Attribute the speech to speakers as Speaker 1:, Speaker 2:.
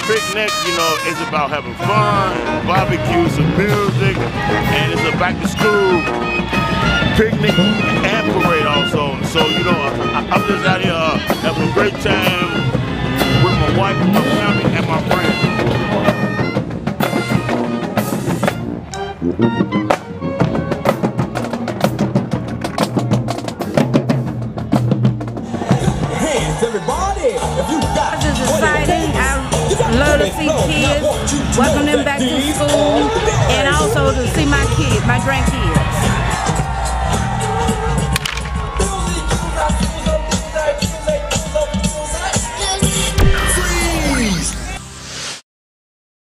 Speaker 1: picnic, you know, it's about having fun, barbecue, some music, and it's a back to school picnic and parade also. So, you know, I'm just out here having a great time with my wife and my family and my friends.
Speaker 2: Hands, everybody! If you got
Speaker 3: This is exciting. I love to see kids, welcome them back to school, and also to see my kids. My